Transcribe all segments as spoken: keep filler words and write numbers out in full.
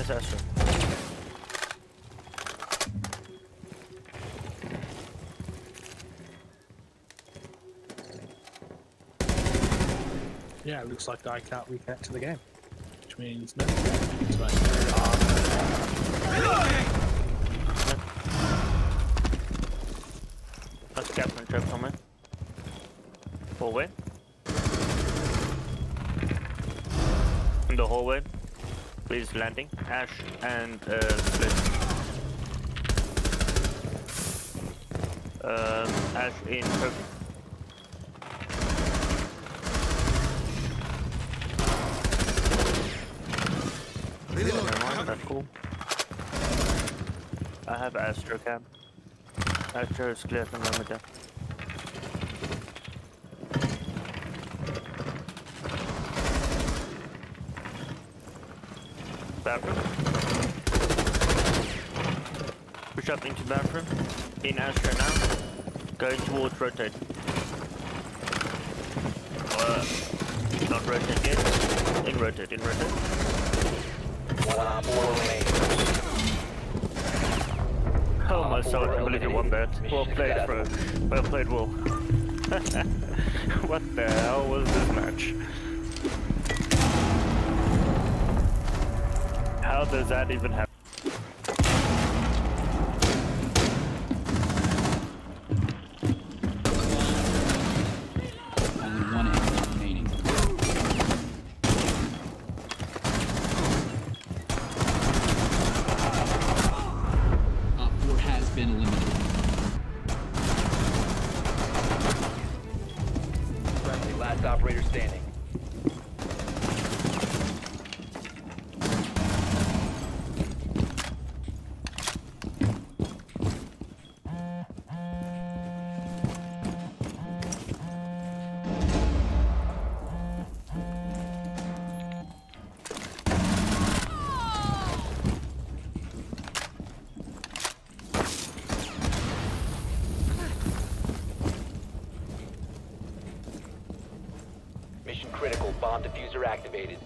Where's Astro? Yeah, it looks like I can't reconnect to the game, which means no. It's right. Let's captain trap coming. Hallway. In the hallway. Please landing. Ash and uh, split. Um, Ash in trophy. That's cool. I have Astro cam. Astro is clear from the middle. Bathroom. Push up into bathroom. In Astro now. Going towards rotate. Uh, not rotate yet. In rotate, in rotate. One on four remaining. Oh my soul, I believe you won that. Well played, bro. Well played, Will. What the hell was this match? How does that even happen? Only one enemy remaining. Op four has been eliminated. Friendly, last operator standing. Mission critical, bomb diffuser activated.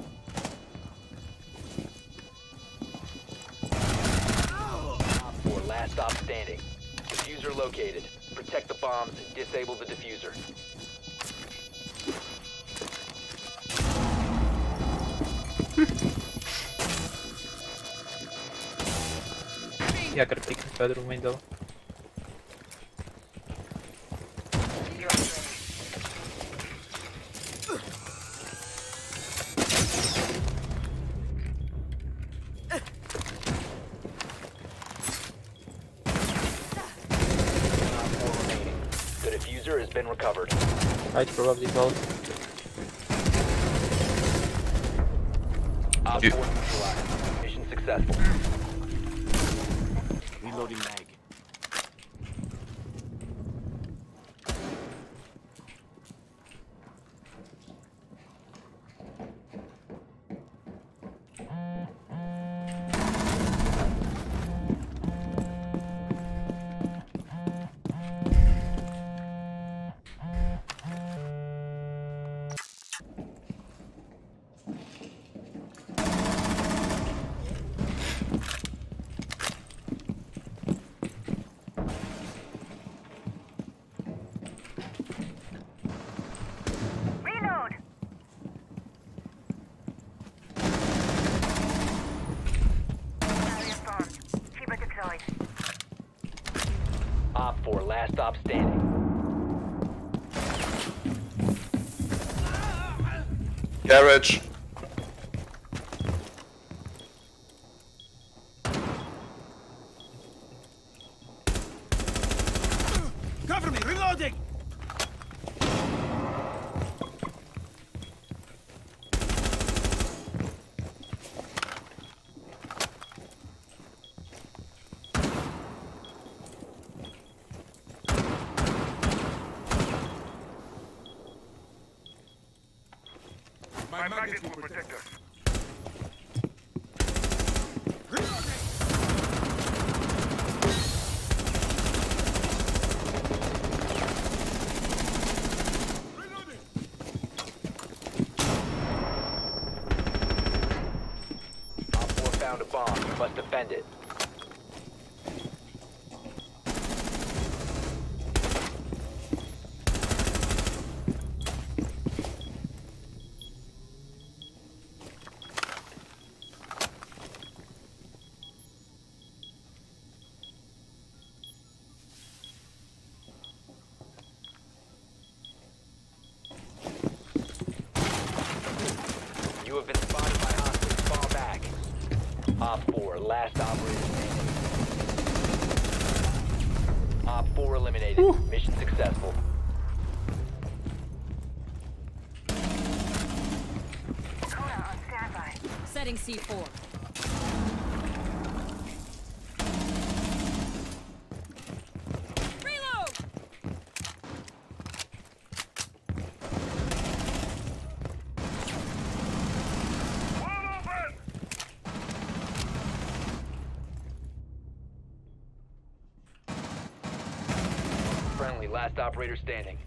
Op four, last stop standing. Diffuser located. Protect the bombs and disable the diffuser. Yeah, I gotta peek in the bedroom window. The diffuser has been recovered. Right, probably both. Op You- four neutralized. Mission successful. Reloading mag. Op four, last stop standing. Garage. Cover me, reloading! My magnets will protect us. Op four found a Defend it. You have been spotted by hostiles. Fall back. Op four, last operator standing. Op four eliminated. Ooh. Mission successful. Kona on standby. Setting C four. Reload! Friendly, last operator standing.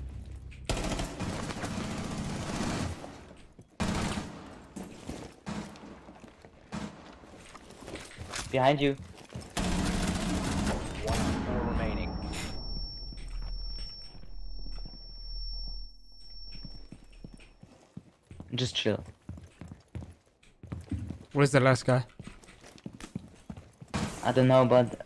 Behind you. One on four remaining. Just chill. Where's the last guy? I don't know, but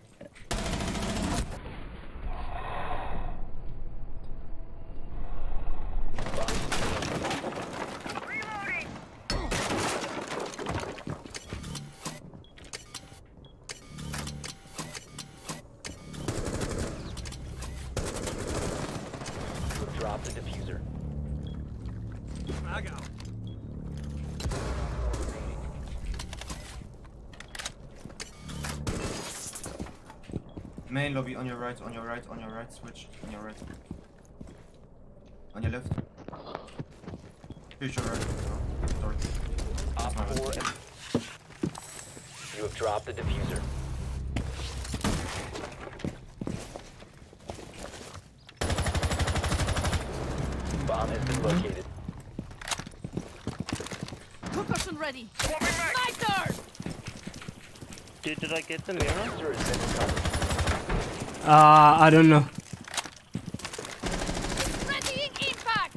Drop the diffuser. Frag out. Main lobby on your right, on your right, on your right, switch, on your right. On your left. Push your right. Oh, sorry. Op four. You have dropped the diffuser. Bomb has been located. Concussion ready. Sniper! Dude, did I get the mirror? Diffuser has been recovered. Uh, I don't know. Readying impact!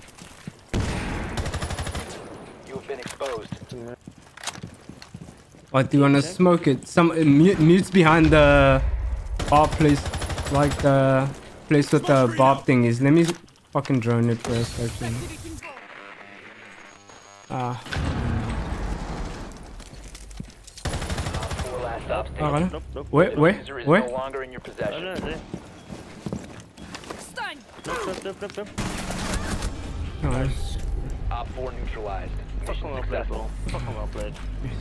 You have been exposed. What, do you wanna smoke it? Some uh, mute, mute's behind the bar place, like the place with the bob thing is. Let me fucking drone it first, actually. Ah. Four last stop Uh, standing. Nope, nope. where, The where, diffuser is where? no longer in your Oh, possession. no, there. Stun! Nope, nope, nope, nope, nope. Nice. Op four neutralized. Mission Fucking well played, successful. bro. Fucking well played.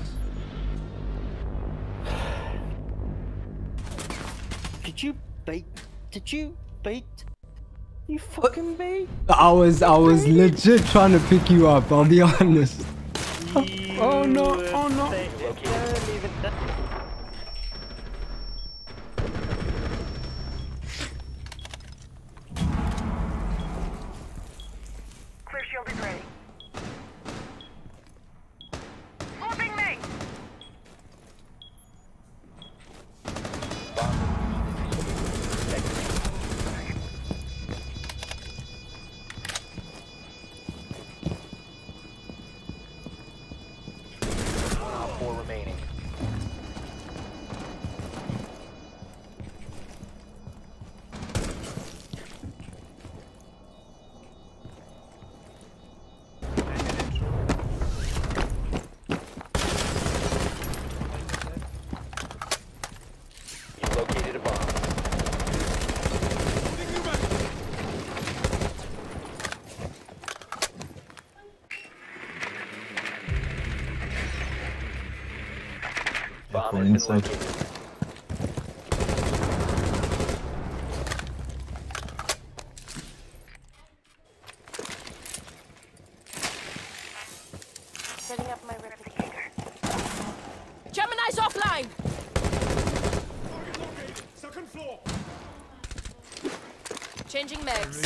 Did you bait? Did you bait? You fucking bait? I was, I was legit trying to pick you up. I'll be honest. Oh no! Oh no! Located. Clear shield is ready. Moving me! Op four remaining. You located a bomb. Bomb has been located. Setting up my replicator. Gemini's offline! Second floor. Changing megs.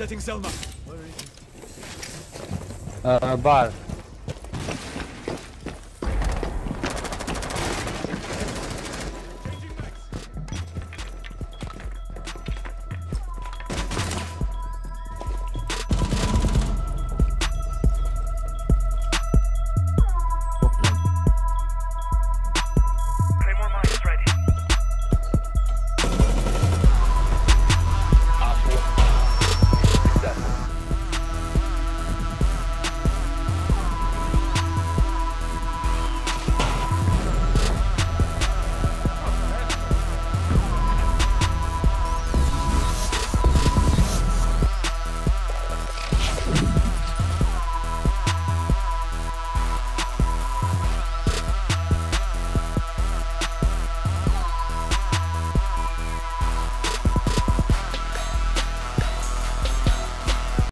Setting Selma. Uh, bar.